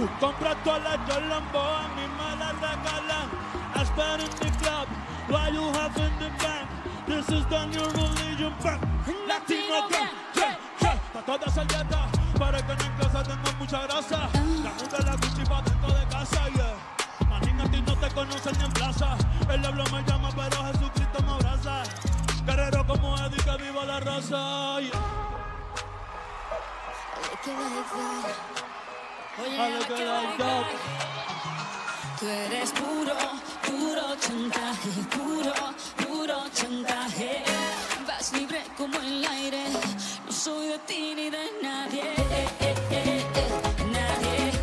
Compras todas las Lambo, a mí me las regalan. I spend in the club, what you have in the bank. This is the new religion bank. Latino gang, yeah, yeah. Pa' toda esa dieta, para que en casa tengo mucha grasa. La muda la Gucci pa' dentro de casa, yeah. Manín, a ti no te conocen ni en plaza. El diablo me llama, pero Jesucristo me abraza. Guerrero como Eddie, que viva la raza, yeah. Tú eres puro, puro chantaje, puro, puro chantaje. Vas libre como el aire, no soy de ti ni de nadie, nadie.